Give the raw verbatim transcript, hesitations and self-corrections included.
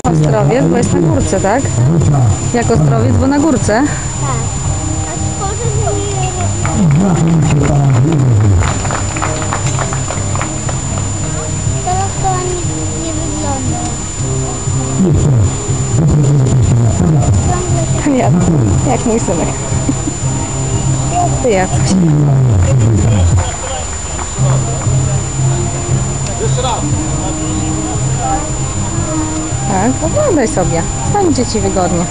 Ostrowiec, bo jest na górce, tak? Jak Ostrowiec, bo na górce? Tak. A tworzy nie... Teraz to ani nie wygląda. Nie, jak mój synek. Ty jak? Tak, oglądaj sobie. Będzie ci wygodnie.